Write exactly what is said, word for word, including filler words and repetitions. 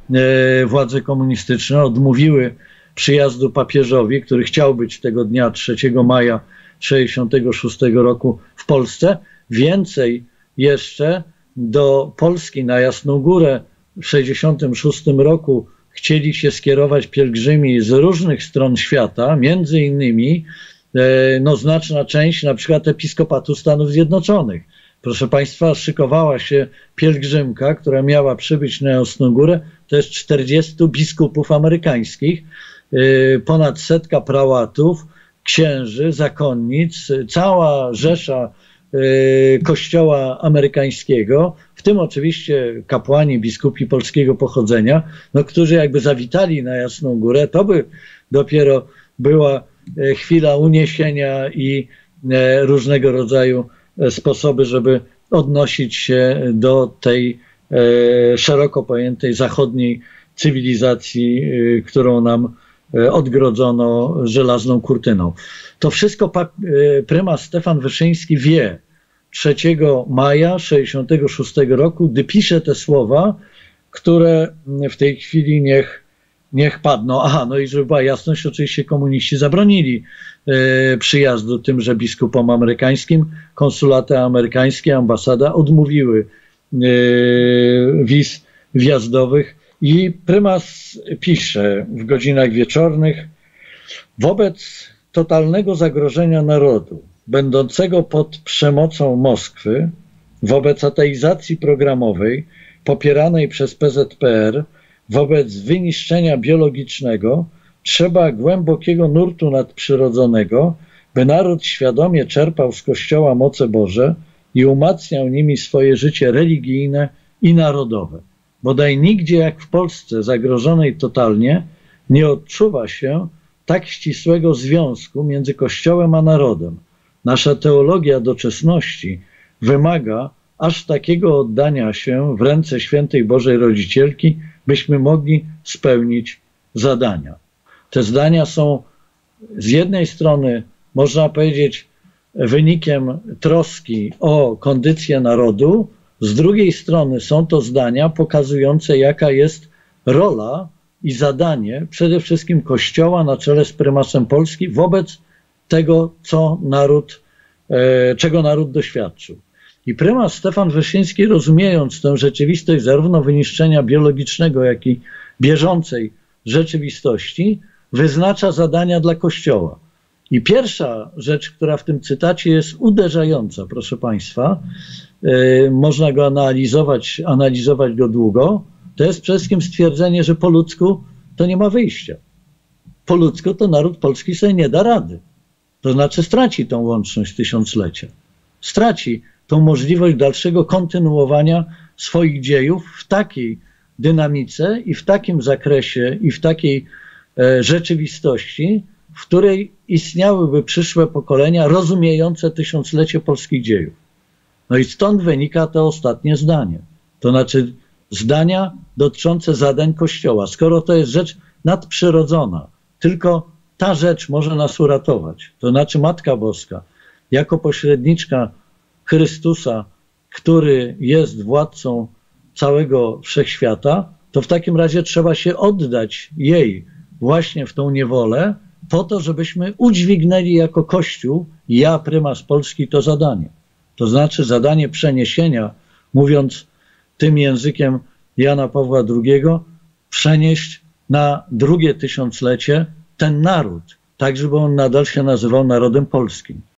władze komunistyczne odmówiły przyjazdu papieżowi, który chciał być tego dnia trzeciego maja tysiąc dziewięćset sześćdziesiątego szóstego roku w Polsce. Więcej jeszcze, do Polski na Jasną Górę w tysiąc dziewięćset sześćdziesiątym szóstym roku chcieli się skierować pielgrzymi z różnych stron świata, między innymi no, znaczna część na przykład Episkopatu Stanów Zjednoczonych. Proszę Państwa, szykowała się pielgrzymka, która miała przybyć na Jasną Górę. To jest czterdziestu biskupów amerykańskich, ponad setka prałatów, księży, zakonnic, cała rzesza Kościoła amerykańskiego, w tym oczywiście kapłani, biskupi polskiego pochodzenia, no, którzy jakby zawitali na Jasną Górę. To by dopiero była chwila uniesienia i różnego rodzaju sposoby, żeby odnosić się do tej szeroko pojętej zachodniej cywilizacji, którą nam odgrodzono żelazną kurtyną. To wszystko prymas Stefan Wyszyński wie trzeciego maja tysiąc dziewięćset sześćdziesiątego szóstego roku, gdy pisze te słowa, które w tej chwili niech, niech padną. Aha, no i żeby była jasność, oczywiście komuniści zabronili e, przyjazdu tymże biskupom amerykańskim. Konsulaty amerykańskie, ambasada odmówiły e, wiz wjazdowych i prymas pisze w godzinach wieczornych: wobec totalnego zagrożenia narodu, będącego pod przemocą Moskwy, wobec ateizacji programowej popieranej przez P Z P R, wobec wyniszczenia biologicznego, trzeba głębokiego nurtu nadprzyrodzonego, by naród świadomie czerpał z Kościoła moce Boże i umacniał nimi swoje życie religijne i narodowe. Bodaj nigdzie jak w Polsce zagrożonej totalnie nie odczuwa się tak ścisłego związku między Kościołem a narodem. Nasza teologia doczesności wymaga aż takiego oddania się w ręce świętej Bożej Rodzicielki, byśmy mogli spełnić zadania. Te zdania są z jednej strony, można powiedzieć, wynikiem troski o kondycję narodu, z drugiej strony są to zdania pokazujące, jaka jest rola i zadanie przede wszystkim Kościoła na czele z prymasem Polski wobec tego, co naród, czego naród doświadczył. I prymas Stefan Wyszyński, rozumiejąc tę rzeczywistość zarówno wyniszczenia biologicznego, jak i bieżącej rzeczywistości, wyznacza zadania dla Kościoła. I pierwsza rzecz, która w tym cytacie jest uderzająca, proszę Państwa, yy, można go analizować, analizować go długo, to jest przede wszystkim stwierdzenie, że po ludzku to nie ma wyjścia. Po ludzku to naród polski sobie nie da rady. To znaczy straci tą łączność tysiąclecia. Straci tą możliwość dalszego kontynuowania swoich dziejów w takiej dynamice i w takim zakresie i w takiej e, rzeczywistości, w której istniałyby przyszłe pokolenia rozumiejące tysiąclecie polskich dziejów. No i stąd wynika to ostatnie zdanie. To znaczy zdania dotyczące zadań Kościoła. Skoro to jest rzecz nadprzyrodzona, tylko ta rzecz może nas uratować. To znaczy Matka Boska jako pośredniczka Chrystusa, który jest władcą całego wszechświata, to w takim razie trzeba się oddać jej właśnie w tą niewolę po to, żebyśmy udźwignęli jako Kościół, ja, prymas Polski, to zadanie. To znaczy zadanie przeniesienia, mówiąc tym językiem Jana Pawła drugiego, przenieść na drugie tysiąclecie ten naród, tak żeby on nadal się nazywał narodem polskim.